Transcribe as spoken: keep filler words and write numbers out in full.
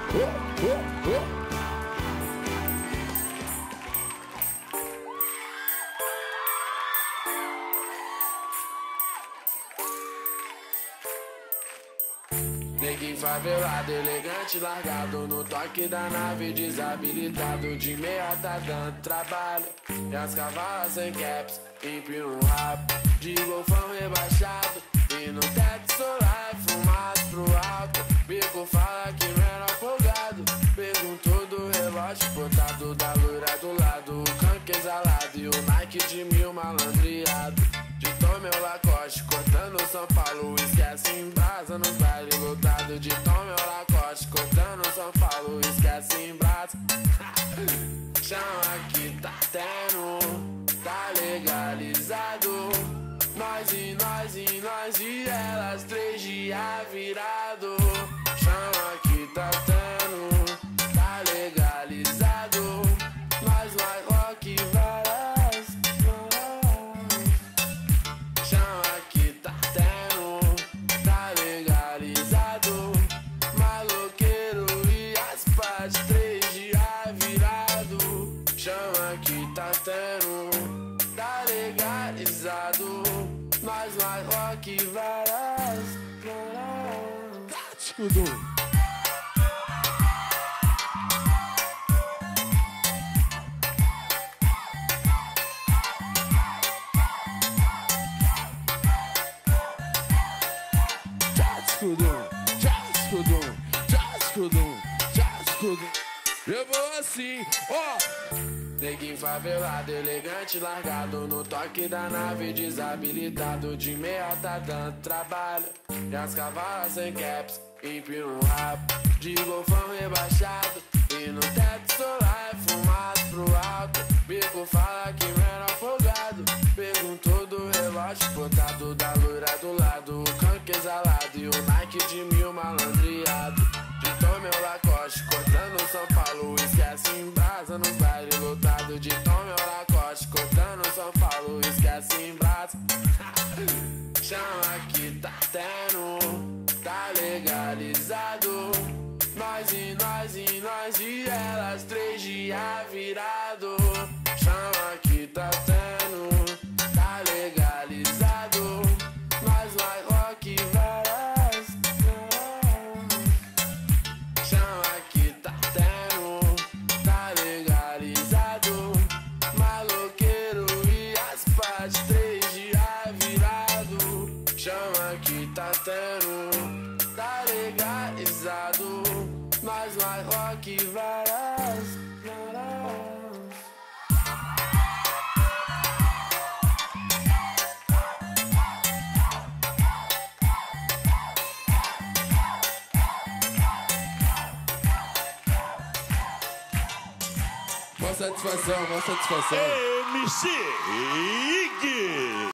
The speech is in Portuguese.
oh, oh, oh. Neguinho favelado, elegante, largado no toque da nave, desabilitado de meia tá dando trabalho. E as cavalas sem caps, empina um rabo de golfão rebaixado. E no teto solar, fumado pro alto. Bico fala que não era folgado. Perguntou do relógio, botado da loira do lado. O canque exalado e o Nike de mil malandreado. De Tom meu Lacoste, cortando São Paulo. Esquece em brasa nos bailes lotado. De Tom meu Lacoste, cortando São Paulo. Esquece em brasa. Chama que tá tendo, tá legalizado. Nós e nós e nós e elas, três dias virado. Chama que tá tendo, tá legalizado. Nós vai rock varas, chama que tá tendo, tá legalizado. Maloqueiro e as partes, três dias virado. Chama que tá tendo, tá legalizado. Nós vai rock varas, varas. Tudo. Escudão, já escudão, já escudão, já escudão. Eu vou assim, ó. Neguinho favelado, elegante, largado no toque da nave, desabilitado de meia tá dando trabalho. E as cavalas sem caps, empina um rabo de golfão rebaixado. E no teto solar, fumado pro alto. Bico fala que não era folgado. Perguntou do relógio, botado da loira do lado. O canque exalado e o Nike de mil malandreado. De Tom meu Lacoste, cortando São Paulo. Esquece em brasa nos bailes lotado. De Tom meu Lacoste, cortando São Paulo. Esquece em brasa. Chama que tá tendo, tá legalizado. Nós e nós e nós e elas, três dias virado. Chama que tá tendo, tá legalizado. Nós vai rock varas, chama que tá tendo, tá legalizado. Maloqueiro e as partes, três dias virado. Chama que tá tendo, tá legalizado. Nós vai rock varas, varas. Mó satisfação, mó satisfação. M C Ig.